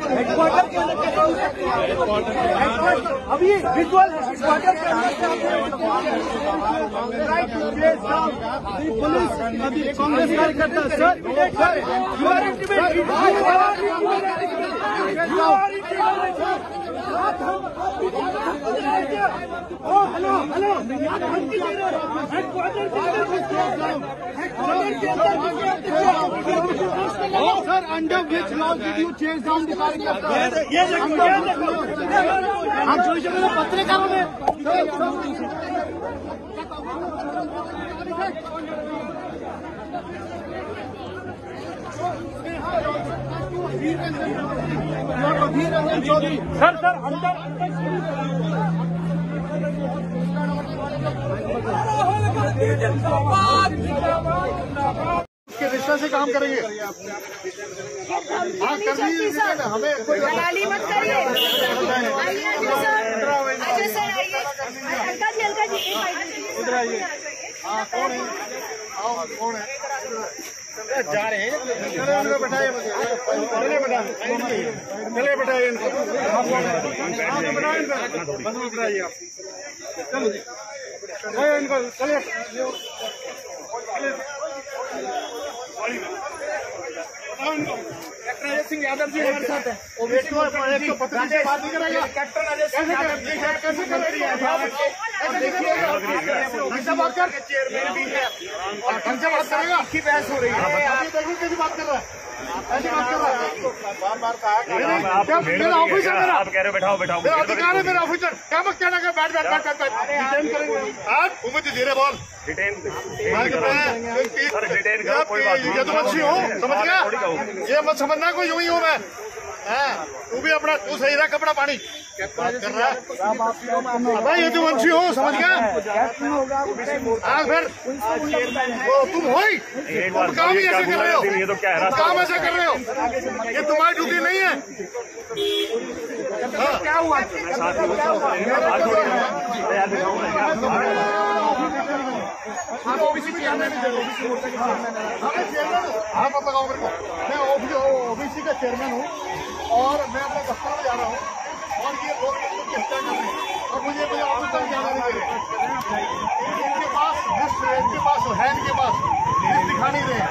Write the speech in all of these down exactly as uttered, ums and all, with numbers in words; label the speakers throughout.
Speaker 1: Headquarter के अंदर अभी विजुअल हेडक्वार्टर के अंदर पुलिस अभी कांग्रेस कार्यकर्ता sir you are hello hello headquarter के अंदर हेडक्वार्टर के अंदर sir under which law did you chase down the कार्यकर्ता? ये देखो ये देखो हम चोरी चोरी पत्रकारों में सर सर अंदर के रिश्ते से काम करेंगे। हाँ कर लीजिए, हमें कोई
Speaker 2: दलाली मत करिए। अच्छा सर आइए, अलका जी अलका जी
Speaker 1: उधर आइए। हाँ कौन है? आओ कौन है? जा रहे हैं चले बैठाइए चले बैठाइए चले बैठाइए इनको बस में बैठाइए आप चलो इनको चले कैप्टन अजय सिंह यादव जी हमारे साथ है। एक तो एक तो पत्रकार से बात नहीं करेगा। कैप्टन अजय सिंह यादव जी कैसे कर रही है? ढंग से बात कर। चेयरमैन भी है और ढंग से बात करेगा। की बहस हो रही है। अभी देखो कैसी बात कर रहा है, ऐसी बात कर रहा है। बार बार कहा मेरा ऑफिसर मेरा आप कह रहे हो बैठाओ बैठाओ मेरा अधिकार है मेरा ऑफिसर क्या मत कहना बैठ बैठ बैठ बैठ डिटेन करेंगे आप घूमे तो धीरे बोल डिटेन डिटेन करो कोई बात नहीं। ये तो अच्छी हो समझ गया, ये मत समझना कोई यूं ही हूँ मैं। तू भी अपना तू सही रहा कपड़ा पानी बात कर रहा है भाई, ये तो वंशी हो समझ गया। हाँ फिर तुम हो ही काम ही ऐसे कर रहे हो, काम ऐसे कर रहे हो, ये तुम्हारी ड्यूटी नहीं है। क्या हुआ आप ओबीसी को जाने नहीं दे रहे, आप बताओ मेरे को। मैं ओबीसी का चेयरमैन हूँ और मैं अपने दफ्तर में जा रहा हूँ और ये लोग की हत्या कर रहे हैं और मुझे मुझे ऑफिस तक जाना नहीं दे रहे। इनके पास लिस्ट है, इनके पास है, इनके पास लिस्ट दिखा नहीं रहे।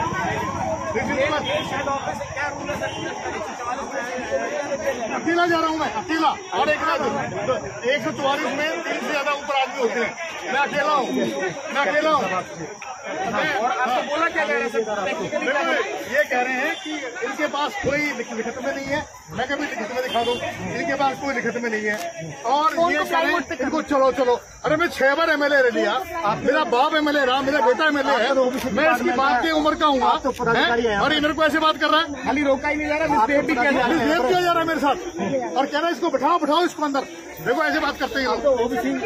Speaker 1: अकेला जा रहा हूँ मैं, अकेला और एक एक सौ चौवालीस में तीन से ज्यादा ऊपर आदमी होते हैं। मैं अकेला हूँ, मैं अकेला हूँ। और आपको बोला क्या कह रहे हैं? ये कह रहे हैं कि इनके पास कोई लिखित में नहीं है, मैं कभी लिखित में दिखा दूं, इनके पास कोई लिखित में नहीं है। और ये कह रहे हैं इनको चलो चलो, अरे मैं छह बार एमएलए रह लिया, मेरा बाप एमएलए रहा, मेरा बेटा एमएलए है, मैं इसकी बात की उम्र का हूँ और ये मेरे को ऐसे बात कर रहा है। खाली रोका ही नहीं जा रहा, मिसबिहेव भी किया जा रहा है, मिसबिहेव किया जा रहा है मेरे साथ और कह रहा है इसको बैठाओ बैठाओ इसको अंदर। देखो ऐसे बात करते हैं लोग।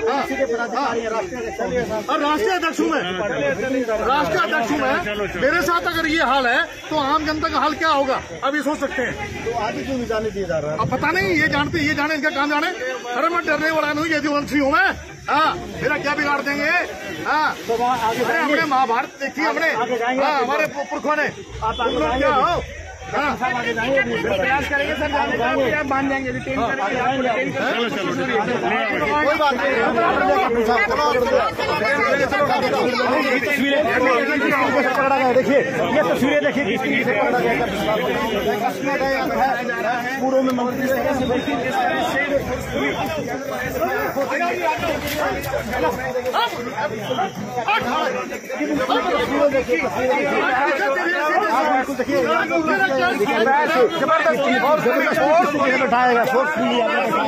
Speaker 1: और राष्ट्रीय अध्यक्ष हूँ मैं, राष्ट्रीय अध्यक्ष हूँ मैं, मेरे साथ अगर ये हाल है तो आम जनता का हाल क्या होगा अब ये सोच सकते हैं। तो आगे क्यों नहीं जाने दिया जा रहा है? अब पता नहीं, ये जानते ये जाने इनका काम जाने। अरे मैं डरने वाला नहीं, ये वंशी हूँ मैं। हाँ मेरा क्या बिगाड़ देंगे? हाँ अरे हमने महाभारत देखी, हमने हमारे पुरखों ने। क्या हो प्रयास करेंगे सर जाने का, आप मान जाएंगे रिटेन करेंगे। कोई बात नहीं, देखिए ये तस्वीरें देखिए पूर्व में मंत्री बैठाएगा फोर्सफुली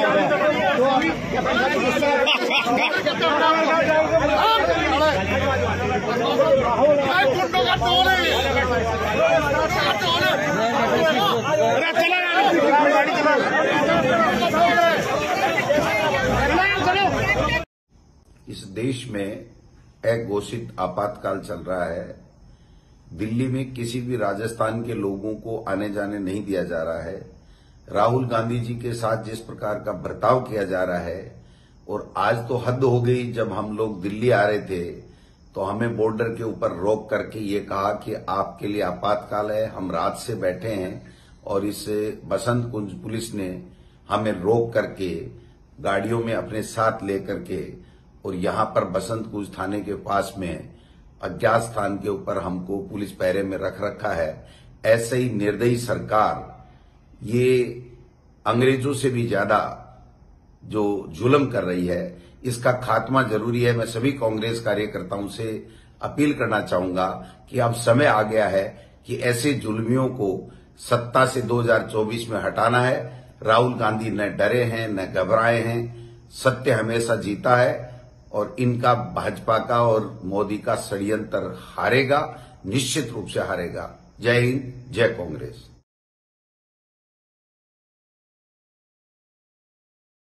Speaker 3: इस देश में अघोषित आपातकाल चल रहा है। दिल्ली में किसी भी राजस्थान के लोगों को आने जाने नहीं दिया जा रहा है। राहुल गांधी जी के साथ जिस प्रकार का बर्ताव किया जा रहा है, और आज तो हद हो गई, जब हम लोग दिल्ली आ रहे थे तो हमें बॉर्डर के ऊपर रोक करके ये कहा कि आपके लिए आपातकाल है, हम रात से बैठे हैं और इस बसंत कुंज पुलिस ने हमें रोक करके गाड़ियों में अपने साथ लेकर के और यहां पर बसंत कुंज थाने के पास में अज्ञात स्थान के ऊपर हमको पुलिस पहरे में रख रखा है। ऐसे ही निर्दयी सरकार ये अंग्रेजों से भी ज्यादा जो जुल्म कर रही है, इसका खात्मा जरूरी है। मैं सभी कांग्रेस कार्यकर्ताओं से अपील करना चाहूंगा कि अब समय आ गया है कि ऐसे जुल्मियों को सत्ता से दो हज़ार चौबीस में हटाना है। राहुल गांधी न डरे हैं न घबराए हैं, सत्य हमेशा जीता है और इनका भाजपा का और मोदी का षड्यंत्र हारेगा, निश्चित रूप से हारेगा। जय हिंद, जय कांग्रेस।